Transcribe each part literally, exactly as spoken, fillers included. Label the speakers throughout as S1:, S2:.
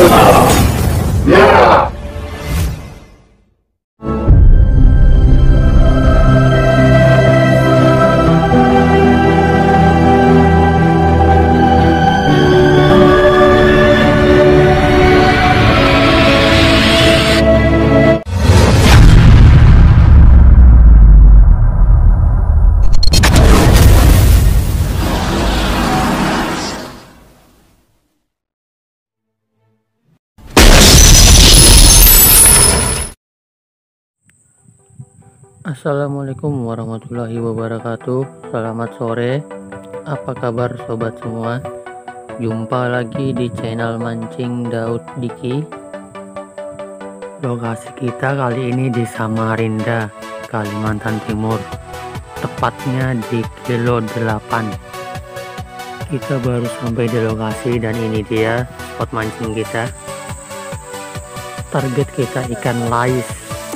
S1: Assalamualaikum warahmatullahi wabarakatuh. Selamat sore, apa kabar sobat semua? Jumpa lagi di channel Mancing Daud Diki. Lokasi kita kali ini di Samarinda, Kalimantan Timur, tepatnya di kilo delapan. Kita baru sampai di lokasi dan ini dia spot mancing kita. Target kita ikan lais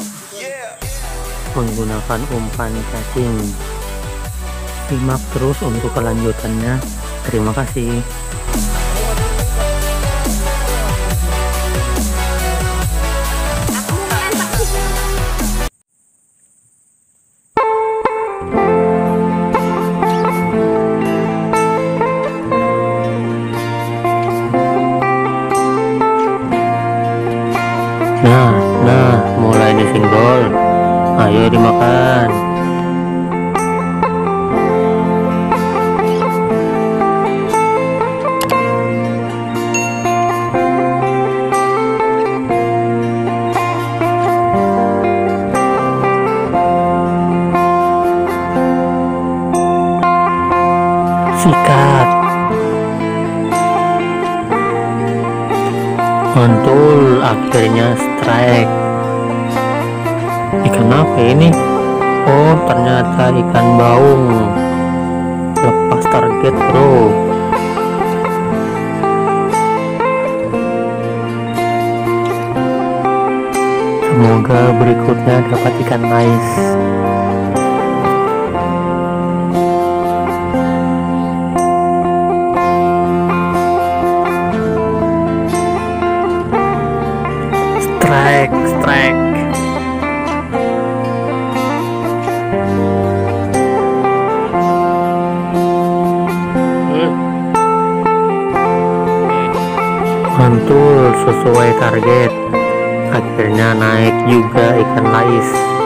S1: menggunakan umpan cacing. Simak terus untuk kelanjutannya. Terima kasih. Nah, nah, mulai disinggol. Ayo dimakan. Sikat. Mantul, akhirnya strike. Ikan apa ini? Oh, ternyata ikan baung. Lepas target, bro. Semoga berikutnya dapat ikan lais. Strike, strike. Mantul, sesuai target. Akhirnya naik juga ikan lais.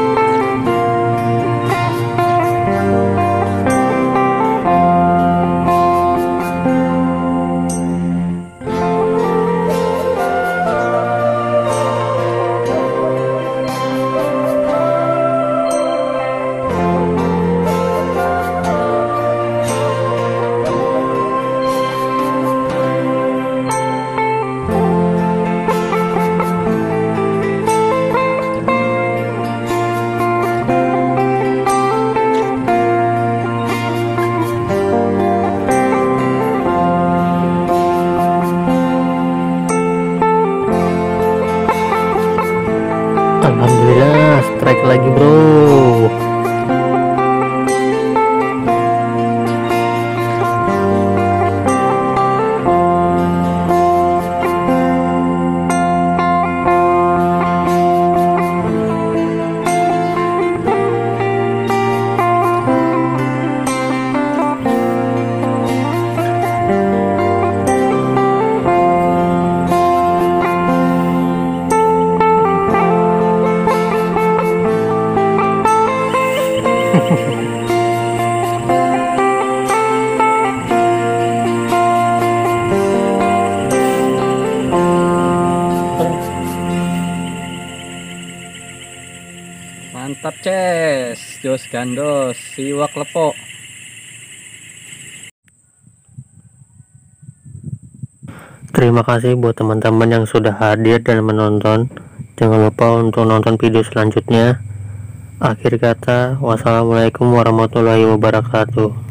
S1: Alhamdulillah, strike lagi, bro.
S2: Mantap, Ces. Jos gandos, siwak lepok.
S1: Terima kasih buat teman-teman yang sudah hadir dan menonton. Jangan lupa untuk nonton video selanjutnya. Akhir kata, wassalamualaikum warahmatullahi wabarakatuh.